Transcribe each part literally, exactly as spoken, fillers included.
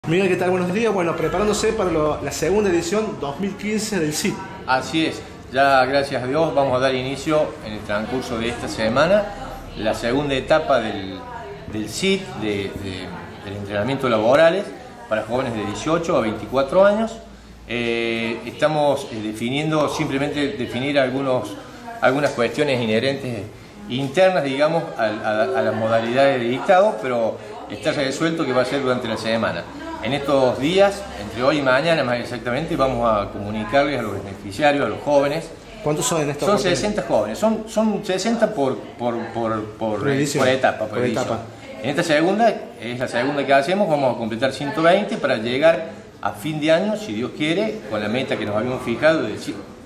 Miguel, ¿qué tal? Buenos días. Bueno, preparándose para lo, la segunda edición dos mil quince del C I T. Así es, ya gracias a Dios vamos a dar inicio en el transcurso de esta semana la segunda etapa del, del C I T, de, de, del entrenamiento laborales para jóvenes de dieciocho a veinticuatro años. Eh, estamos definiendo, simplemente definir algunos, algunas cuestiones inherentes internas, digamos, a, a, a las modalidades de dictado, pero está resuelto que va a ser durante la semana. En estos días, entre hoy y mañana más exactamente, vamos a comunicarles a los beneficiarios, a los jóvenes. ¿Cuántos son en estos? Son sesenta jóvenes, son, son sesenta por, por, por, por, por etapa. Por por etapa. En esta segunda, es la segunda que hacemos, vamos a completar ciento veinte para llegar a fin de año, si Dios quiere, con la meta que nos habíamos fijado de, de,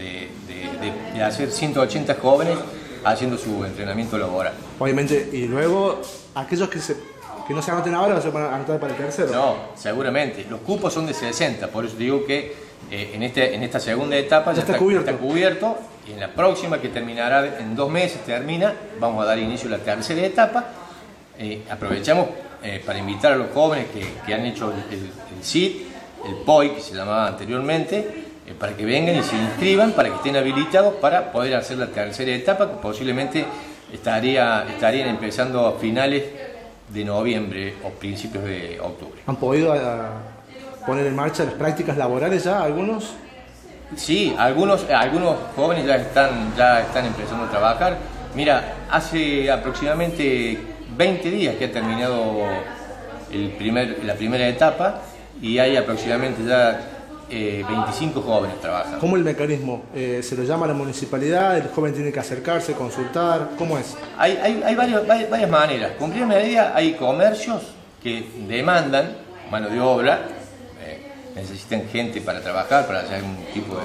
de, de hacer ciento ochenta jóvenes haciendo su entrenamiento laboral. Obviamente, y luego aquellos que se... que no se anoten ahora, se van a anotar para el tercero. No, seguramente. Los cupos son de sesenta, por eso digo que eh, en, este, en esta segunda etapa ya, ya está, está, cubierto. está cubierto, y en la próxima, que terminará en dos meses, termina, vamos a dar inicio a la tercera etapa. Eh, aprovechamos eh, para invitar a los jóvenes que, que han hecho el, el, el C I T, el P O I, que se llamaba anteriormente, eh, para que vengan y se inscriban, para que estén habilitados para poder hacer la tercera etapa, que posiblemente estaría, estarían empezando a finales de noviembre o principios de octubre. ¿Han podido a, poner en marcha las prácticas laborales ya algunos? Sí, algunos, algunos jóvenes ya están, ya están empezando a trabajar. Mira, hace aproximadamente veinte días que ha terminado el primer, la primera etapa y hay aproximadamente ya eh, veinticinco jóvenes trabajando. ¿Cómo el mecanismo? Eh, ¿Se lo llama a la municipalidad? ¿El joven tiene que acercarse, consultar? ¿Cómo es? Hay, hay, hay varios, varias maneras. Con primera medida hay comercios que demandan mano de obra, eh, necesitan gente para trabajar, para hacer algún tipo de...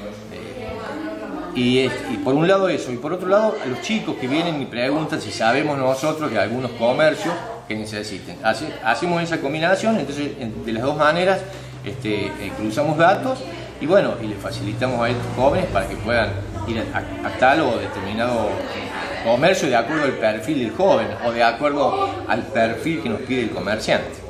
de y, es, y por un lado eso, y por otro lado a los chicos que vienen y preguntan si sabemos nosotros de algunos comercios que necesiten. Hace, hacemos esa combinación, entonces de las dos maneras este, eh, cruzamos datos y bueno, y les facilitamos a estos jóvenes para que puedan ir a, a tal o determinado comercio de acuerdo al perfil del joven o de acuerdo al perfil que nos pide el comerciante.